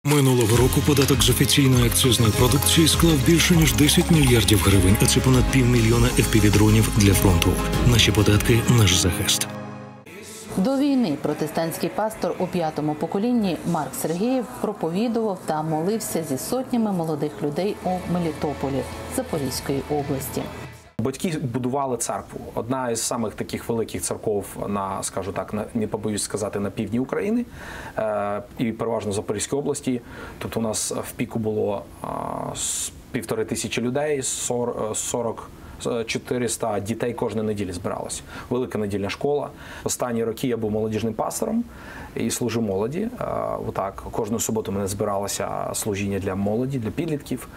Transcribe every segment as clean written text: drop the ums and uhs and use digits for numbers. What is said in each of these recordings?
Минулого року податок з офіційної акцизної продукції склав більше, ніж 10 мільярдів гривень, а це понад 500 000 FPV-дронів для фронту. Наші податки – наш захист. До війни протестантський пастор у 5-му поколінні Марк Сергієв проповідував та молився зі сотнями молодих людей у Мелітополі Запорізької області. Батьки будували церкву. Одна із самих таких великих церков на, скажу так, не побоюсь сказати, на півдні України і переважно в Запорізькій області. Тобто у нас в піку було 1500 людей, 400 дітей кожної неділі збиралося. Велика недільна школа. Останні роки я був молодіжним пастором і служив молоді. Отак, кожну суботу мене збиралося служіння для молоді, для підлітків.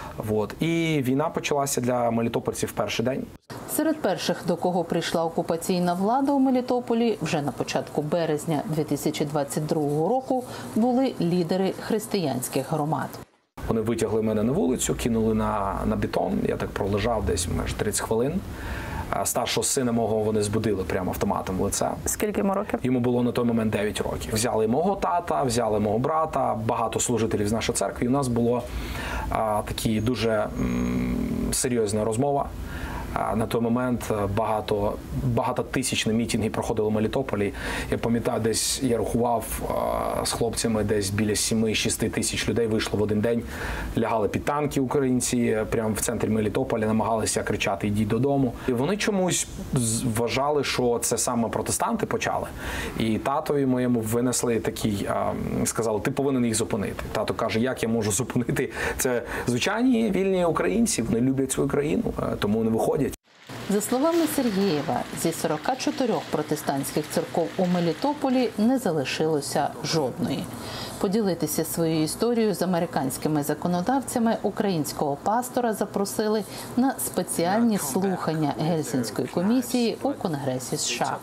І війна почалася для мелітопольців в перший день. Серед перших, до кого прийшла окупаційна влада у Мелітополі вже на початку березня 2022 року, були лідери християнських громад. Вони витягли мене на вулицю, кинули на бетон. Я так пролежав десь майже 30 хвилин. Старшого сина мого вони збудили прямо автоматом в лице. Скільки йому років? Йому було на той момент 9 років. Взяли мого тата, взяли мого брата, багато служителів з нашої церкви. І у нас була така дуже серйозна розмова. На той момент багатотисячні мітинги проходили в Мелітополі. Я пам'ятаю, десь я рахував з хлопцями, десь біля 7-6 тисяч людей вийшло в один день. Лягали під танки українці, прямо в центрі Мелітополя, намагалися кричати «Йдіть додому». І вони чомусь вважали, що це саме протестанти почали. І татові моєму винесли такий, сказали, ти повинен їх зупинити. Тато каже, як я можу зупинити? Це звичайні вільні українці, вони люблять свою країну, тому вони виходять. За словами Сергієва, зі 44 протестантських церков у Мелітополі не залишилося жодної. Поділитися своєю історією з американськими законодавцями українського пастора запросили на спеціальні слухання Гельсінської комісії у Конгресі США.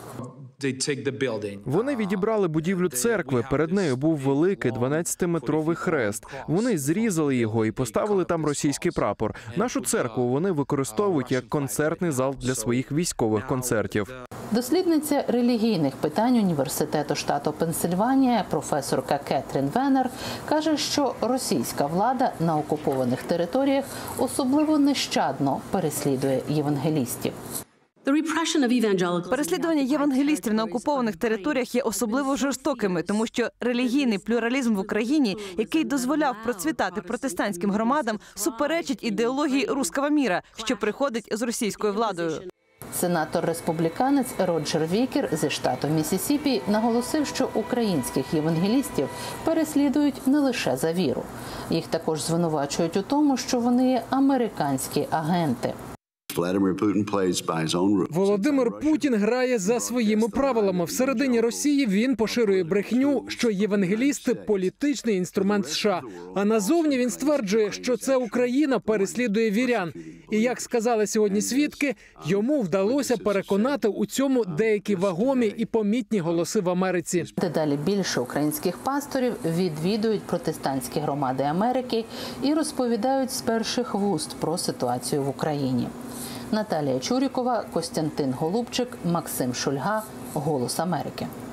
Вони відібрали будівлю церкви, перед нею був великий 12-метровий хрест. Вони зрізали його і поставили там російський прапор. Нашу церкву вони використовують як концертний зал для своїх військових концертів. Дослідниця релігійних питань університету штату Пенсильванія, професорка Кетрін Венер, каже, що російська влада на окупованих територіях особливо нещадно переслідує євангелістів. Переслідування євангелістів на окупованих територіях є особливо жорстокими, тому що релігійний плюралізм в Україні, який дозволяв процвітати протестантським громадам, суперечить ідеології «руского міра», що приходить з російською владою. Сенатор-республіканець Роджер Вікер зі штату Міссісіпі наголосив, що українських євангелістів переслідують не лише за віру. Їх також звинувачують у тому, що вони є американські агенти. Володимир Путін грає за своїми правилами. Всередині Росії він поширює брехню, що євангелісти – політичний інструмент США. А назовні він стверджує, що це Україна переслідує вірян. І, як сказали сьогодні свідки, йому вдалося переконати у цьому деякі вагомі і помітні голоси в Америці. Дедалі більше українських пасторів відвідують протестантські громади Америки і розповідають з перших вуст про ситуацію в Україні. Наталія Чурікова, Костянтин Голубчик, Максим Шульга. Голос Америки.